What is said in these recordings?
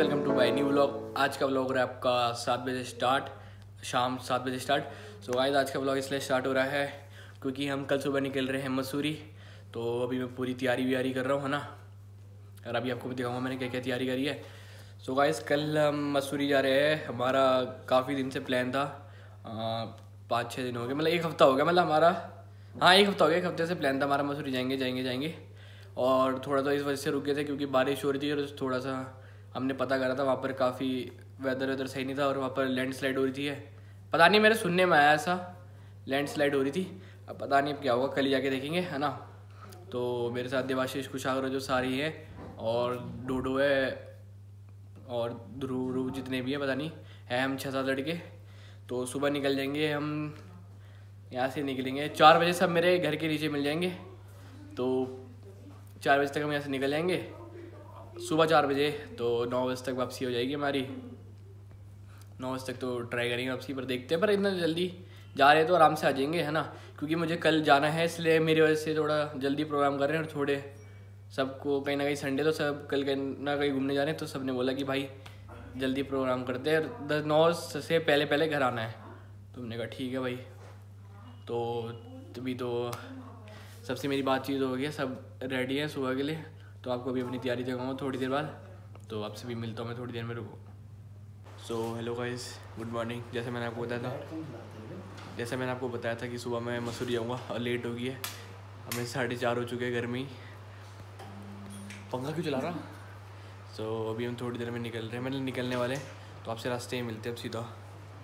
Welcome to my new vlog. आज का vlog हो रहा है आपका 7 बजे स्टार्ट, शाम 7 बजे स्टार्ट। सो गाइस आज का व्लॉग इसलिए स्टार्ट हो रहा है क्योंकि हम कल सुबह निकल रहे हैं मसूरी। तो अभी मैं पूरी तैयारी कर रहा हूँ, है ना। और अभी आपको भी दिखाऊंगा मैंने क्या क्या तैयारी करी है। सो गाइस कल हम मसूरी जा रहे हैं। हमारा काफ़ी दिन से प्लान था, 5-6 दिन हो गए, मतलब एक हफ़्ता हो गया, मतलब हमारा एक हफ़्ता हो गया। एक हफ्ते से प्लान था हमारा, मसूरी जाएंगे। और थोड़ा तो इस वजह से रुक गए थे क्योंकि बारिश हो रही थी और थोड़ा सा हमने पता करा था वहाँ पर काफ़ी वेदर सही नहीं था और वहाँ पर लैंडस्लाइड हो रही थी। पता नहीं, मेरे सुनने में आया ऐसा लैंडस्लाइड हो रही थी। अब पता नहीं अब क्या होगा, कल ही जाके देखेंगे, है ना। तो मेरे साथ देवाशीष, कुशागर जो सारी है, और डोडो है, और ध्रुव जितने भी है पता नहीं है, हम 6-7 लड़के। तो सुबह निकल जाएंगे हम, यहाँ से निकलेंगे 4 बजे, सब मेरे घर के नीचे मिल जाएंगे। तो 4 बजे तक हम यहाँ से निकल जाएंगे, सुबह 4 बजे। तो 9 बजे तक वापसी हो जाएगी हमारी। 9 बजे तक तो ट्राई करेंगे वापसी, पर देखते हैं। पर इतना जल्दी जा रहे हैं तो आराम से आ जाएंगे, है ना। क्योंकि मुझे कल जाना है, इसलिए मेरी वजह से थोड़ा जल्दी प्रोग्राम कर रहे हैं। और थोड़े सबको कहीं ना कहीं संडे, तो सब कल कहीं ना कहीं घूमने जा रहे हैं। तो सब ने बोला कि भाई जल्दी प्रोग्राम करते हैं, 9 से पहले घर आना है। तो हमने कहा ठीक है भाई। तो तभी तो सबसे मेरी बातचीत हो गई, सब रेडी है सुबह के लिए। तो आपको भी अपनी तैयारी दिखाऊंगा थोड़ी देर बाद। तो आपसे भी मिलता हूँ मैं थोड़ी देर में, रुको। So hello guys, good morning. जैसे मैंने आपको बताया था कि सुबह मैं मसूरी जाऊँगा और लेट हो गई है। हमें 4:30 हो चुके हैं घर में ही। पंखा क्यों चला रहा। सो अभी हम थोड़ी देर में निकल रहे हैं, मतलब निकलने वाले हैं। तो आपसे रास्ते में मिलते हैं अब सीधा।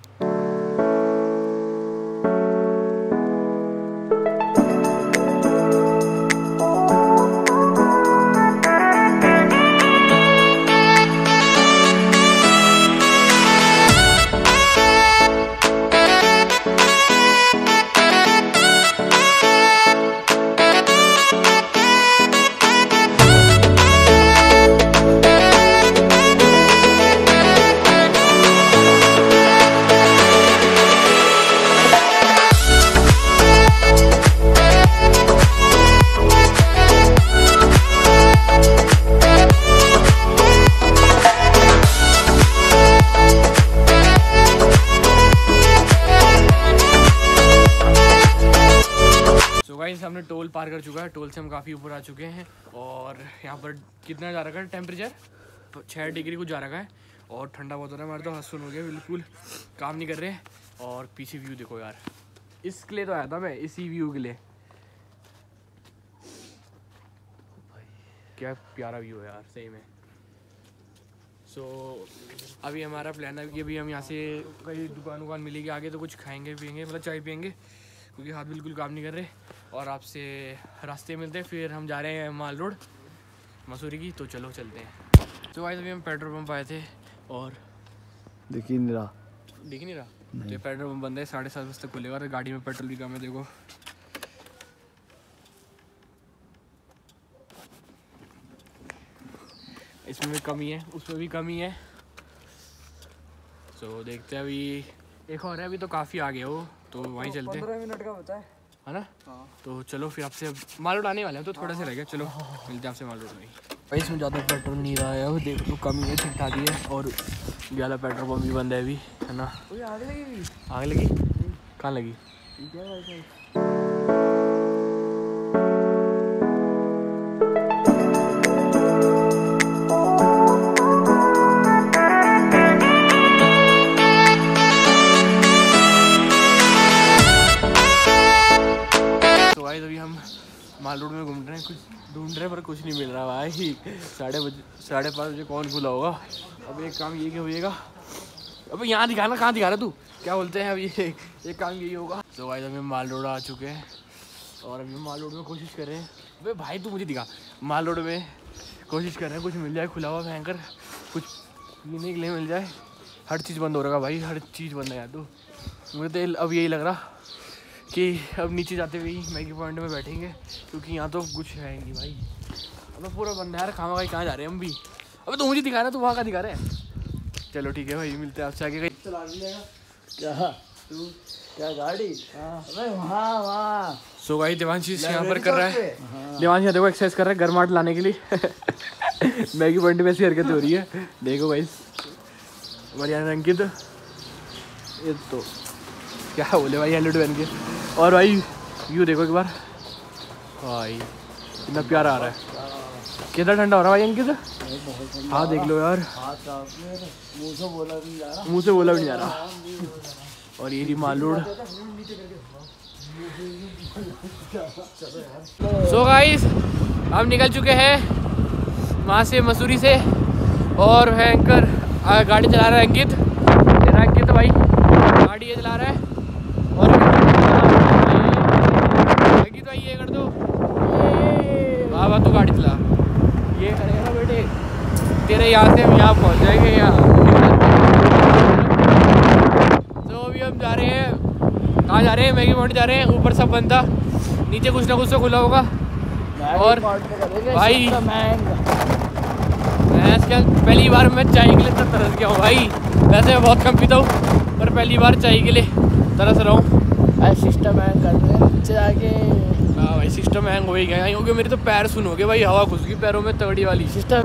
हमने टोल पार कर चुका है, टोल से हम काफ़ी ऊपर आ चुके हैं। और यहाँ पर कितना जा रखा है टेम्परेचर, 6 डिग्री कुछ जा रखा है। और ठंडा बहुत हो रहा है, हमारे तो हंसुन हो गया, बिल्कुल काम नहीं कर रहे। और पीछे व्यू देखो यार, इसके लिए तो आया था मैं, इसी व्यू के लिए। क्या प्यारा व्यू है यार सही में। सो अभी हमारा प्लान है कि अभी हम यहाँ से कहीं दुकान मिलेगी आगे, तो कुछ खाएंगे पियेंगे, मतलब चाय पियेंगे, क्योंकि हाथ बिल्कुल काम नहीं कर रहे। और आपसे रास्ते मिलते हैं, फिर हम जा रहे हैं माल रोड मसूरी की। तो चलो चलते हैं। तो भाई अभी हम पेट्रोल पंप आए थे और दिख ही नहीं रहा। तो ये पेट्रोल पंप बंद है, 7:30 बजे तक खुलेगा। और गाड़ी में पेट्रोल भी कम है, देखो। इसमें भी कमी है, उसमें भी कमी है। तो देखते हैं, अभी एक और है, अभी तो काफ़ी आगे हो, तो वहीं चलते हैं। 15 मिनट का होता है ना। तो चलो फिर आपसे माल रोड आने वाले हैं, तो थोड़ा सा रह गया। चलो मिलते हैं आपसे माल रोड में। भाई इसमें ज़्यादा पेट्रोल नहीं रहा है, देख लो कमी है, ठीक ठाक ही है। और वाला पेट्रोल पंप भी बंद है अभी, है ना। आग लगी कहाँ लगी। अभी हम माल रोड में घूम रहे हैं, कुछ ढूंढ रहे हैं पर कुछ नहीं मिल रहा भाई। 5:30 बजे कौन खुला होगा। अब एक काम ये क्या होएगा, अब यहाँ दिखाना, कहाँ दिखा रहा तू, क्या बोलते हैं। अब ये एक काम यही होगा। तो भाई अभी माल रोड आ चुके हैं और अभी माल रोड में कोशिश कर रहे हैं। अबे भाई तू मुझे दिखा, माल रोड में कोशिश कर रहे हैं कुछ मिल जाए खुला हुआ भयंकर, कुछ पीने के लिए मिल जाए। हर चीज़ बंद हो रहा है भाई, हर चीज़ बंद है यार। तो मुझे तो अब यही लग रहा कि अब नीचे जाते हुए ही मैगी पॉइंट में बैठेंगे, क्योंकि यहाँ तो कुछ है नहीं भाई। अब पूरा बंद है यार। खामा भाई कहाँ जा रहे हैं हम भी। अब तो मुझे दिखा रहा है, तो वहाँ का दिखा रहे हैं। चलो ठीक है भाई, मिलते हैं आपसे आगे। कहीं चला क्या तू क्या गाड़ी? अबे वहाँ सो भाई देवांशी यहाँ पर कर रहा है। देवांशी देखो एक्सरसाइज कर रहा है, गर्माहट लाने के लिए। मैगी पॉइंट में ऐसी हरकत हो रही है, देखो भाई हमारे यहाँ अंकित, ये तो क्या बोले भाई हेलो बन के। और भाई व्यू देखो एक बार भाई, इतना प्यारा आ रहा है। कितना ठंडा हो रहा है भाई अंकित, हाँ देख लो यार, मुँह से बोला भी नहीं जा रहा, मुँह से बोला भी नहीं जा रहा। और ये मालूड़। सो गाइस हम निकल चुके हैं वहाँ से मसूरी से, और भयंकर गाड़ी चला रहा है अंकित, तेरा अंकित भाई गाड़ी ये चला रहा है। और अंकित भाई ये कर दो, बाबा तू गाड़ी चला, ये करेगा बेटे, तेरे यहाँ से हम यहाँ पहुँच जाएंगे यहाँ। तो अभी हम जा रहे हैं, कहाँ जा रहे हैं, मैगी पॉइंट जा रहे हैं। ऊपर सब बंद था, नीचे कुछ ना कुछ तो खुला होगा। और भाई पहली बार मैं चाय के लिए इतना तरस गया हूँ भाई, वैसे मैं बहुत कम पीता हूँ पर पहली बार चाय के लिए तरस रहा हूँ। सिस्टम हैंग कर रहे हैं नीचे आके। हाँ भाई सिस्टम हैंग हो ही गया क्योंकि मेरे तो पैर सुन हो गए भाई, हवा घुस गई पैरों में तगड़ी वाली। सिस्टम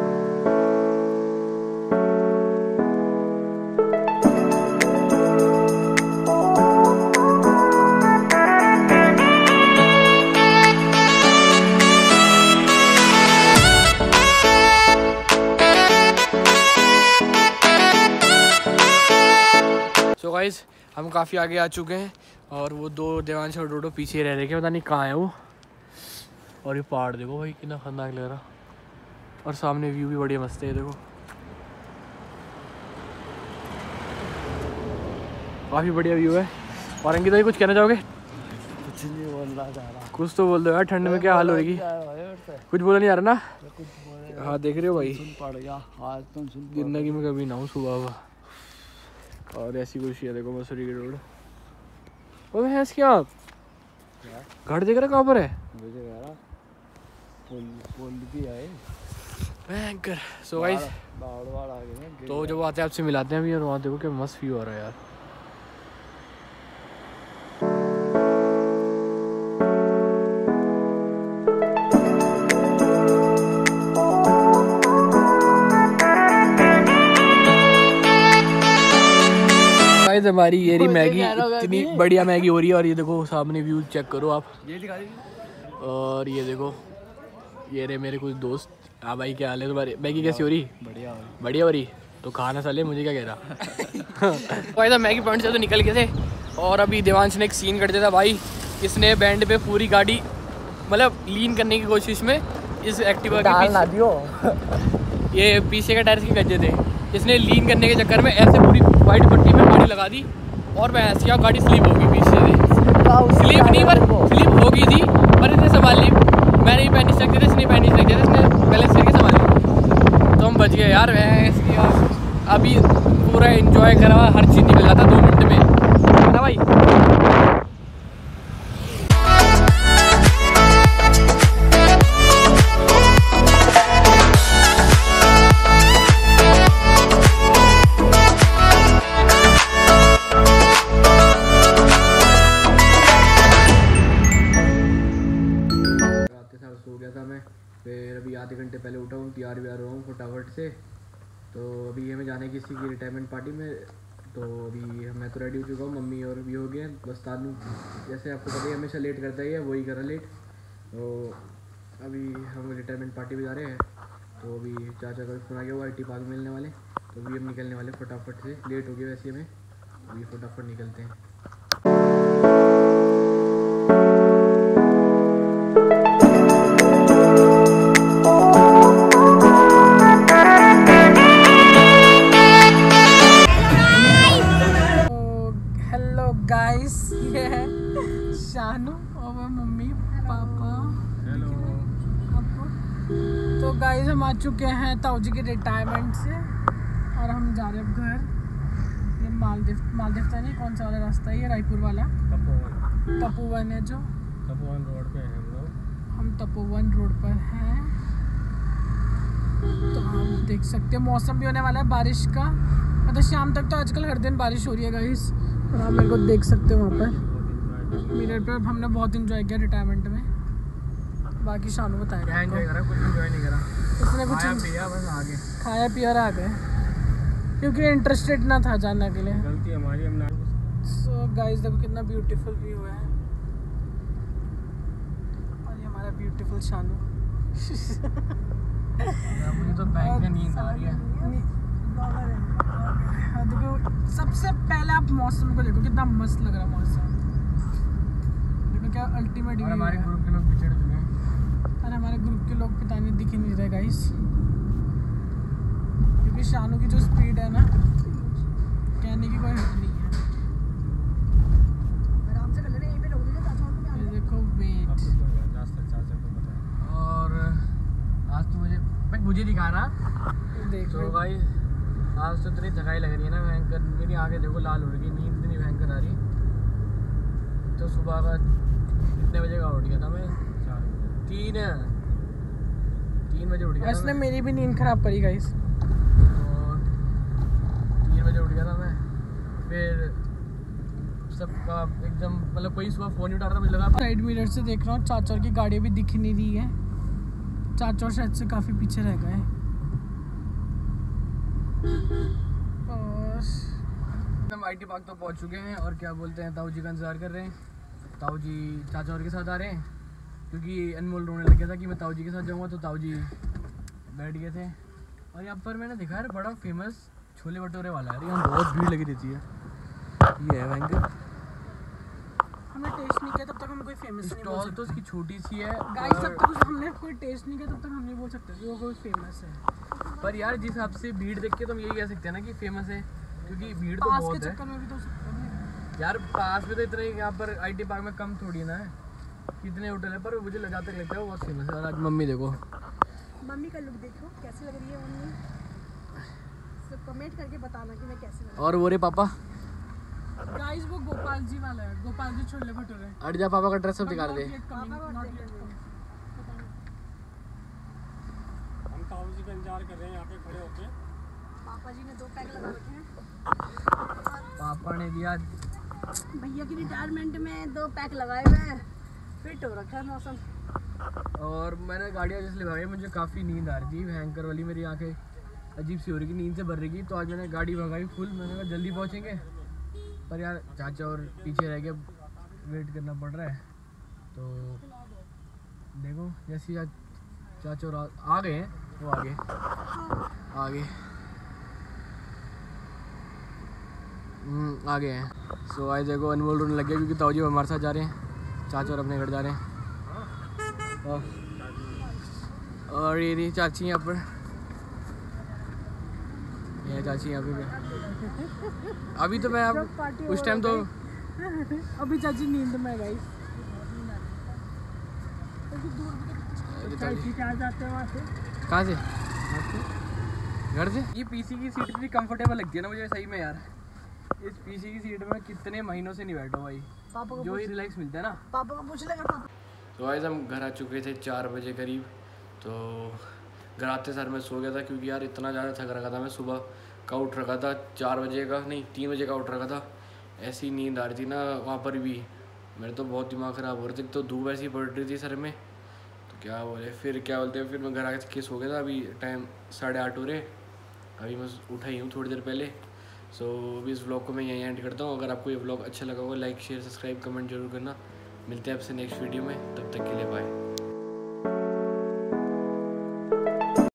गाइस हम काफ़ी आगे आ चुके हैं, और वो दो देवांश और डोडो पीछे रह रहे हैं, पता नहीं कहाँ है वो। और ये पहाड़ देखो भाई कितना खतरनाक लग रहा, और सामने व्यू भी बढ़िया मस्त है, देखो काफ़ी बढ़िया व्यू है। और अंकित भाई कुछ कहना चाहोगे? कुछ नहीं बोलना चाह रहा, कुछ तो बोल दो यार, ठंड में क्या हाल हो रही, कुछ बोला नहीं आ रहा ना। हाँ देख रहे हो भाई, पड़ गया आज तुम सुन, जिंदगी में कभी ना हो सुबह हुआ। और ऐसी कुछ है देखो मसूरी की रोड। ओ भैंस क्या घर देख रहा कहाँ पर है, पुल भी आए भयंकर। सो गाइस तो जब आते हैं आपसे मिलाते हैं अभी, और वहाँ देखो क्या मस्त व्यू आ रहा है यार। हमारी ये रही मैगी, इतनी बढ़िया मैगी हो रही है। और ये देखो सामने व्यू चेक करो आप, ये दिखा दीजिए। और ये देखो ये रहे मेरे कुछ दोस्त। हाँ भाई क्या हाल है तुम्हारे, मैगी कैसी हो रही? बढ़िया बढ़िया हो रही, तो खाना साले मुझे क्या कह रहा। भाई साहब मैगी पॉइंट से तो निकल गए थे, और अभी देवांश ने एक सीन कर दिया था भाई, इसने बैंड पे पूरी गाड़ी मतलब लीन करने की कोशिश में इस एक्टिवा के पीछे, ये पीछे के टायर के गज्जे थे, इसने लीन करने के चक्कर में ऐसे पूरी वाइट पट्टी में गाड़ी लगा दी, और भैंस क्या गाड़ी स्लिप होगी पीछे से। स्लिप नहीं पर स्लिप हो गई थी, पर इसने संभाल ली। मैंने ही पैनिस रख दिया था, इसने पैनिस रख दिया था, इसने बैलेंस करके संभाल ली, तो हम बच गए यार। भैंस यार अभी पूरा एंजॉय करा, हर चीज़ निकल जाता 2 मिनट में, है ना भाई। सो गया था मैं, फिर अभी आधे घंटे पहले उठा हूँ, तैयार व्यार हुआ हूँ फटाफट से। तो अभी हमें जाने किसी की रिटायरमेंट पार्टी में, तो अभी मैं तो रेडी हो चुका हूँ, मम्मी और भी हो गए, बस तानू जैसे आपको पता ही हमेशा लेट करता ही है, वही करा लेट। तो अभी हम रिटायरमेंट पार्टी में जा रहे हैं, तो अभी चाचा का फोन आ गया, वो IT पार्क मिलने वाले, तो अभी हम निकलने वाले फटाफट से, लेट हो गया वैसे हमें, अभी फटाफट निकलते हैं। गाइस ये है शानू और मम्मी पापा। हेलो आपको। तो गाइस हम आ चुके हैं ताऊजी के रिटायरमेंट से, और हम जा रहे हैं अब घर। ये मालदीव तो नहीं, कौन सा वाला रास्ता है ये, रायपुर वाला तपोवन है, जो तपोवन रोड पे है हम तपोवन रोड पर हैं। तो आप देख सकते हैं मौसम भी होने वाला है बारिश का, मतलब शाम तक तो आजकल हर दिन बारिश हो रही है गाइस, और आप मेरे को देख सकते हो वहाँ पर मिरर पर। हमने बहुत इंजॉय किया रिटायरमेंट में, बाकी शानू बताएगा। क्या एंजॉय करा, कुछ एंजॉय नहीं करा, उसने कुछ खाया पिया बस आगे, खाया पिया और आ गए क्योंकि इंटरेस्टेड ना था जाने के लिए। गलती हमारी, हम ना। सो गाइस देखो कितना ब्यूटीफुल व्यू है और ये हमारा ब्यूटीफुल शानू। मुझे तो बैंक में नींद आ रही है। देखो सबसे पहले आप मौसम को देखो, कितना मस्त लग रहा है मौसम। देखो क्या अल्टीमेट व्यू है। हमारे ग्रुप के लोग बिछड़ चुके हैं और हमारे ग्रुप के लोग पता नहीं, दिख ही नहीं रहे गाइस, क्योंकि शानू की जो स्पीड है ना, कहने की कोई हद नहीं है। आराम से कर लेना, यहीं पे रोक दीजिए चाचा को। ये देखो वेट, और आज तो मुझे दिखा रहा। देखो तो भाई आज तो इतनी थकाई लग रही है ना भयंकर, मेरी आंखें देखो लाल हो रही है, नींद इतनी भयंकर आ रही। तो सुबह का कितने बजे का उठ गया था मैं? 3 बजे उठ गया था। इसने मेरी भी नींद खराब करी गाइस। और 3 बजे उठ गया था मैं, फिर सबका एकदम मतलब कोई सुबह फ़ोन नहीं उठा रहा था, मुझे लगा। साइड मिरर से देख रहा हूँ चाचा की गाड़ी भी दिख नहीं रही है, चाचा शायद से काफ़ी पीछे रह गए। और हम IT पार्क तो पहुंच चुके हैं और क्या बोलते हैं, ताऊ जी का इंतज़ार कर रहे हैं। ताऊ जी चाचा और के साथ आ रहे हैं क्योंकि अनमोल रोने लग गया था कि मैं ताऊ जी के साथ जाऊंगा, तो ताऊ जी बैठ गए थे। और यहाँ पर मैंने देखा है बड़ा फेमस छोले भटूरे वाला है, यहाँ बहुत भीड़ लगी रहती है। ये है भयंकर हमने टेस्ट नहीं किया तब तक हम कोई फेमस नहीं बोल स्टॉल, सकते। तो उसकी छोटी सी है गाइस और- जब तक हमने कोई टेस्ट नहीं किया तब तक हम नहीं बोल सकते कि वो कोई फेमस है। पर यार जिस हिसाब से भीड़ देख के तो हम यही कह सकते हैं ना कि फेमस है, क्योंकि भीड़ तो पास के बहुत है चक्कर में भी तो हो सकता है। यार। पास में तो इतने यहाँ पर IT पार्क में कम थोड़ी ना है, कितने होटल है, पर मुझे लगा तक लगता है वो बहुत फेमस है। और आज मम्मी देखो, मम्मी का लुक देखो कैसी लग रही है मम्मी, सब कमेंट करके बताना कि मैं कैसी लग रही और वो रे पापा, गाइस वो गोपाल जी वाला है, गोपाल जी छोले भटूरे। अट जा, पापा का ड्रेस सब दिखा दे। हम ताऊ जी का इंतजार कर रहे हैं यहाँ पे खड़े होके। हूँ। पापा जी ने 2 पैक लगा रखे हैं, पापा ने दिया, भैया की रिटायरमेंट में 2 पैक लगाए हुए हैं, फिट हो रखा है मौसम। और मैंने गाड़ियाँ जिसलिए भगाई, मुझे काफ़ी नींद आ रही थी भयंकर वाली, मेरी आंखें अजीब सी हो रही थी, नींद से भर रही थी। तो आज मैंने गाड़ी भगाई फुल, मैंने कहा जल्दी पहुँचेंगे, पर यार चाचा और पीछे रह गए, वेट करना पड़ रहा है। तो देखो जैसे ही चाचा और आ गए हैं, वो आगे आ गए हैं। सो आज देखो अनमोल रोने लग गया क्योंकि ताऊ जी हमारे साथ जा रहे हैं, चाचा और अपने घर जा रहे हैं। और ये रही चाची यहाँ पर, ये चाची यहाँ पे भी। अभी तो मैं अब उस टाइम तो अभी चाची नींद में गई। क्या जाते हैं वहाँ से? कहाँ से? घर से। ये PC की सीट इतनी कंफर्टेबल लगती है ना मुझे सही में यार, इस PC की सीट में कितने महीनों से नहीं बैठा हूँ भाई, पापा को जो ही रिलैक्स मिलता है ना। पापा को पूछ लेगा पापा। तो आज हम घर आ चुके थे 4 बजे करीब। तो घर आते सर मैं सो गया था क्योंकि यार इतना ज़्यादा थक रखा था, मैं सुबह का उठ रखा था 4 बजे का, नहीं 3 बजे का उठ रखा था। ऐसी नींद आ रही थी ना वहाँ पर भी, मेरे तो बहुत दिमाग ख़राब हो रहा था। तो धूप ऐसी पड़ रही थी सर में, तो क्या बोले, फिर क्या बोलते हैं, फिर मैं घर आके सो गया था। अभी टाइम 8:30 हो रहे, अभी मैं उठा ही हूँ थोड़ी देर पहले। सो अभी इस व्लॉग को मैं यहीं एंड करता हूँ। अगर आपको ये व्लॉग अच्छा लगा होगा लाइक शेयर सब्सक्राइब कमेंट जरूर करना। मिलते हैं आपसे नेक्स्ट वीडियो में, तब तक के लिए बाय।